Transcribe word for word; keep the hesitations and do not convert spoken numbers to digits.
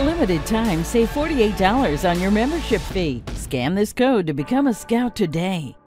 a limited time, save forty-eight dollars on your membership fee. Scan this code to become a Scout today.